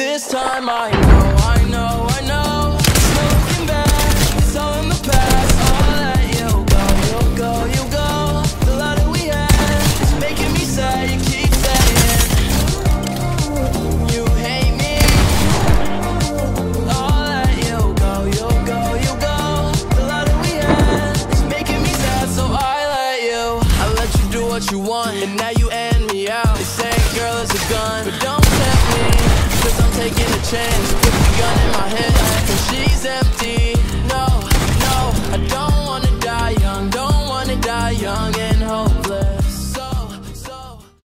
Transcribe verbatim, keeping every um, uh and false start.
this time I know, I know, I know. No looking back, it's all in the past. I'll let you go, you go, you go. The love that we had is making me sad. You keep saying you hate me. I'll let you go, you go, you go. The love that we had is making me sad, so I let you. I let you do what you want, and now you end me out. They say girl is a gun, but don't tempt me, cause I'm taking a chance.